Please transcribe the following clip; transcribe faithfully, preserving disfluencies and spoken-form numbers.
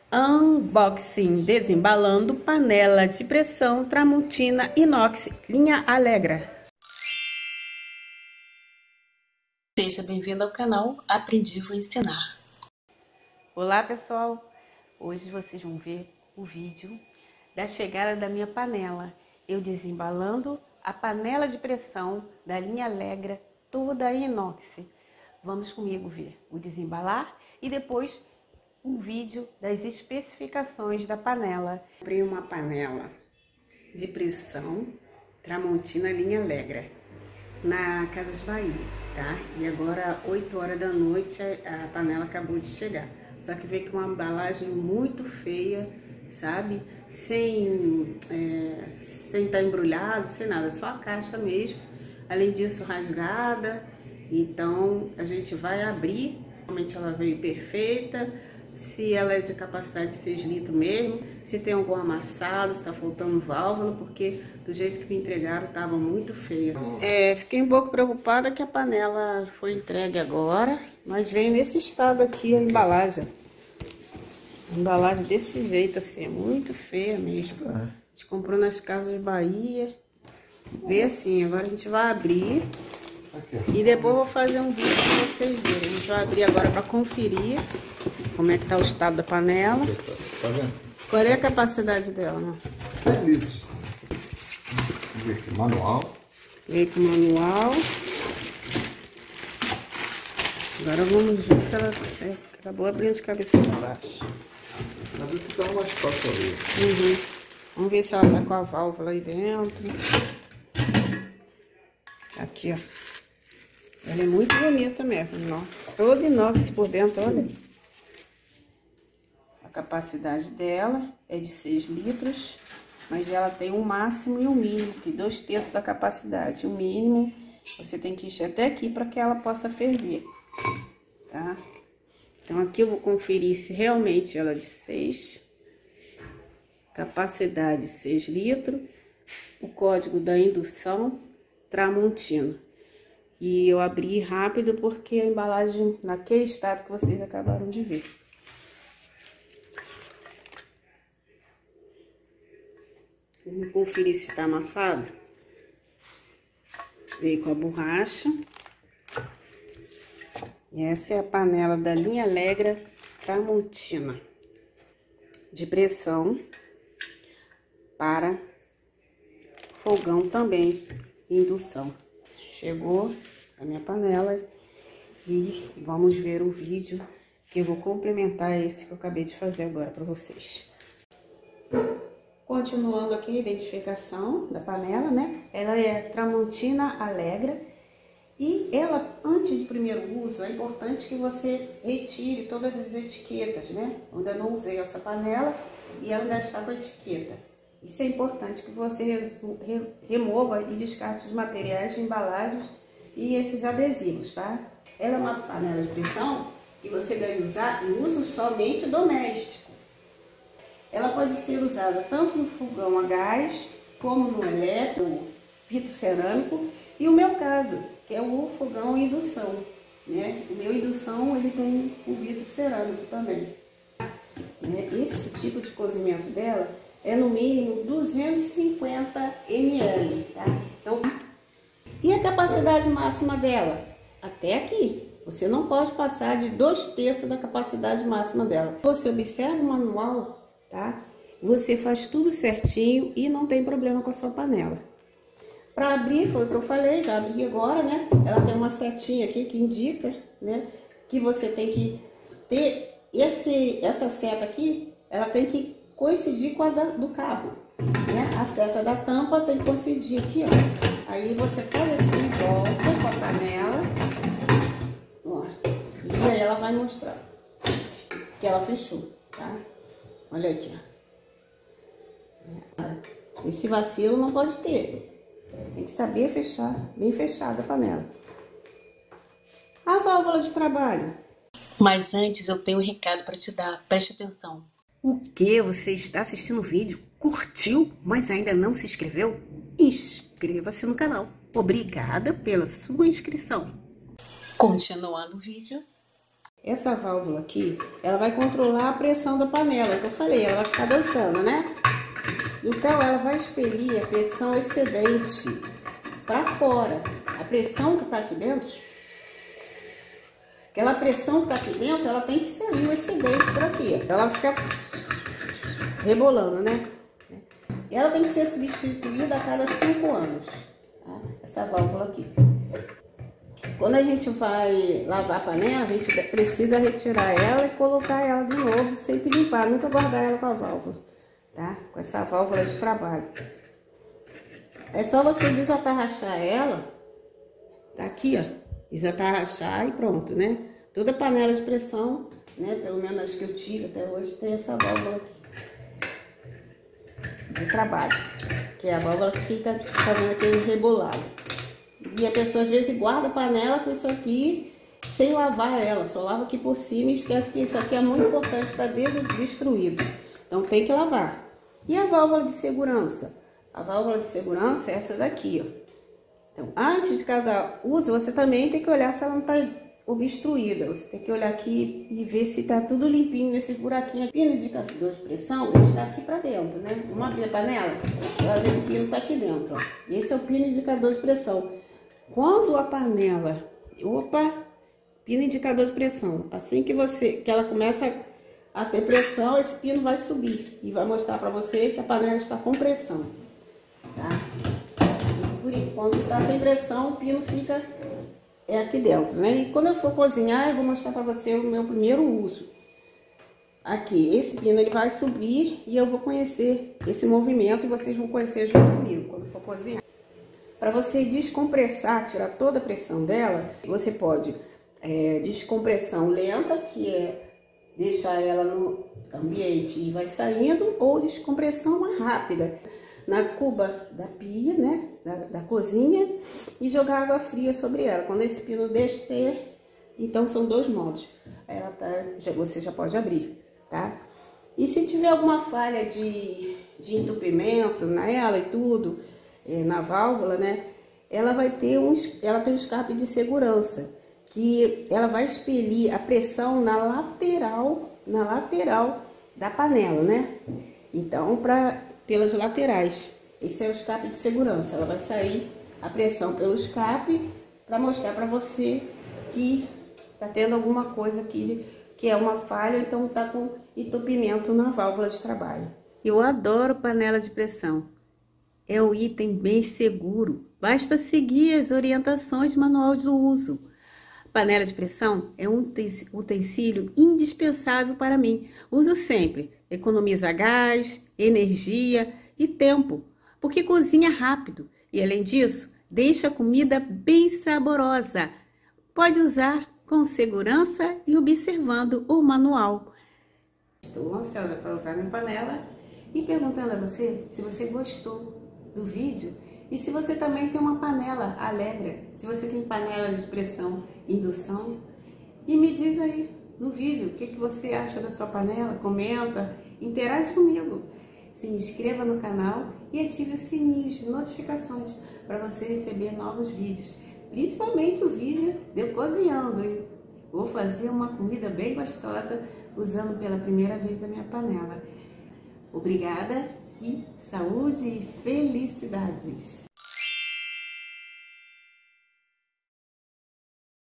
Unboxing, desembalando panela de pressão Tramontina inox, linha Alegra. Seja bem-vindo ao canal Aprendi Vou Ensinar. Olá pessoal, hoje vocês vão ver o vídeo da chegada da minha panela. Eu desembalando a panela de pressão da linha Alegra, toda inox. Vamos comigo ver o desembalar e depois um vídeo das especificações da panela. Comprei uma panela de pressão Tramontina linha Alegra na Casas Bahia, tá? E agora, oito horas da noite, a panela acabou de chegar. Só que veio com uma embalagem muito feia, sabe? Sem é, sem estar embrulhado, sem nada, só a caixa mesmo. Além disso, rasgada. Então, a gente vai abrir. Realmente ela veio perfeita. Se ela é de capacidade de seis litros mesmo, se tem algum amassado, se tá faltando válvula, porque do jeito que me entregaram tava muito feia. É, fiquei um pouco preocupada que a panela foi entregue agora, mas veio nesse estado aqui a embalagem. A embalagem desse jeito assim, é muito feia mesmo. A gente comprou nas Casas Bahia. Vê assim, agora a gente vai abrir e depois eu vou fazer um vídeo pra vocês verem. A gente vai abrir agora para conferir como é que tá o estado da panela. Tá vendo? Qual é a capacidade dela, né? dez litros. Vamos ver aqui, manual. Veio com manual. Agora vamos ver se ela é, acabou abrindo de cabeça para baixo. Mas aqui tá mais fácil ali. Uhum. Vamos ver se ela tá com a válvula aí dentro. Aqui, ó. Ela é muito bonita mesmo, inox. Toda inox por dentro, olha. A capacidade dela é de seis litros, mas ela tem um máximo e um mínimo, que dois terços da capacidade. O mínimo, você tem que encher até aqui para que ela possa ferver, tá? Então, aqui eu vou conferir se realmente ela é de seis. Capacidade seis litros. O código da indução Tramontina. E eu abri rápido porque a embalagem naquele estado que vocês acabaram de ver. Vamos conferir se tá amassado. Veio com a borracha. E essa é a panela da linha Alegra Tramontina. De pressão para fogão também, indução. Chegou a minha panela e vamos ver o vídeo que eu vou complementar esse que eu acabei de fazer agora para vocês. Continuando aqui a identificação da panela, né? Ela é Tramontina Alegra e ela, antes de primeiro uso, é importante que você retire todas as etiquetas, né? Eu ainda não usei essa panela e ela ainda está com a etiqueta. Isso é importante que você remova e descarte os materiais de embalagens e esses adesivos, tá? Ela é uma panela de pressão que você deve usar em uso somente doméstico. Ela pode ser usada tanto no fogão a gás, como no elétrico, vidro cerâmico, e o meu caso, que é o fogão indução, né? O meu indução, ele tem o vidro cerâmico também. Esse tipo de cozimento dela é no mínimo duzentos e cinquenta mililitros, tá? Então, e a capacidade máxima dela? Até aqui. Você não pode passar de dois terços da capacidade máxima dela. Você observa o manual, tá? Você faz tudo certinho e não tem problema com a sua panela. Para abrir, foi o que eu falei, já abri agora, né? Ela tem uma setinha aqui que indica, né? Que você tem que ter esse, essa seta aqui, ela tem que coincidir com a da, do cabo, né? A seta da tampa tem que coincidir aqui, ó. Aí você faz assim, volta com a panela, ó, e aí ela vai mostrar que ela fechou, tá? Olha aqui, ó. Esse vacilo não pode ter. Tem que saber fechar, bem fechada a panela. A válvula de trabalho. Mas antes eu tenho um recado para te dar, preste atenção. O que? Você está assistindo o vídeo, curtiu, mas ainda não se inscreveu? Inscreva-se no canal. Obrigada pela sua inscrição. Continuando o vídeo. Essa válvula aqui, ela vai controlar a pressão da panela, que eu falei, ela vai ficar dançando, né? Então, ela vai expelir a pressão excedente para fora. A pressão que tá aqui dentro, aquela pressão que tá aqui dentro, ela tem que sair o excedente por aqui. Ela fica rebolando, né? E ela tem que ser substituída a cada cinco anos, tá? Essa válvula aqui. Quando a gente vai lavar a panela, a gente precisa retirar ela e colocar ela de novo, sempre limpar, nunca guardar ela com a válvula, tá? Com essa válvula de trabalho. É só você desatarrachar ela, tá aqui, ó, desatarrachar e pronto, né? Toda panela de pressão, né, pelo menos as que eu tive até hoje, tem essa válvula aqui de trabalho, que é a válvula que fica fazendo aquele rebolado. E a pessoa às vezes guarda a panela com isso aqui sem lavar ela, só lava aqui por cima e esquece que isso aqui é muito importante, está destruído. Então tem que lavar. E a válvula de segurança? A válvula de segurança é essa daqui, ó. Então, antes de cada uso, você também tem que olhar se ela não está obstruída. Você tem que olhar aqui e ver se está tudo limpinho nesses buraquinhos. O pino indicador de pressão, ele está aqui para dentro, né? Vamos abrir a panela, ela vê que o pino está aqui dentro, ó. Esse é o pino indicador de pressão. Quando a panela, opa, pino indicador de pressão, assim que você, que ela começa a ter pressão, esse pino vai subir e vai mostrar para você que a panela está com pressão, tá? Por enquanto está sem pressão, o pino fica é aqui dentro, né? E quando eu for cozinhar, eu vou mostrar para você o meu primeiro uso. Aqui, esse pino ele vai subir e eu vou conhecer esse movimento e vocês vão conhecer junto comigo quando for cozinhar. Para você descompressar, tirar toda a pressão dela, você pode é, descompressão lenta, que é deixar ela no ambiente e vai saindo, ou descompressão mais rápida, na cuba da pia, né, da, da cozinha, e jogar água fria sobre ela. Quando esse pino descer, então são dois modos. Ela tá, já, você já pode abrir, tá? E se tiver alguma falha de, de entupimento nela e tudo, na válvula, né, ela vai ter um, ela tem um escape de segurança, que ela vai expelir a pressão na lateral, na lateral da panela, né? Então, para pelas laterais, esse é o escape de segurança. Ela vai sair a pressão pelo escape para mostrar para você que tá tendo alguma coisa aqui que é uma falha, então tá com entupimento na válvula de trabalho. Eu adoro panela de pressão. É um item bem seguro, basta seguir as orientações do manual de uso. Panela de pressão é um utensílio indispensável para mim. Uso sempre, economiza gás, energia e tempo, porque cozinha rápido e, além disso, deixa a comida bem saborosa. Pode usar com segurança e observando o manual. Estou ansiosa para usar minha panela e perguntando a você se você gostou do vídeo e se você também tem uma panela Alegra, se você tem panela de pressão indução, e me diz aí no vídeo o que, que você acha da sua panela, comenta, interage comigo, se inscreva no canal e ative o sininho de notificações para você receber novos vídeos, principalmente o vídeo de eu cozinhando, hein? Vou fazer uma comida bem gostosa usando pela primeira vez a minha panela. Obrigada e saúde e felicidades!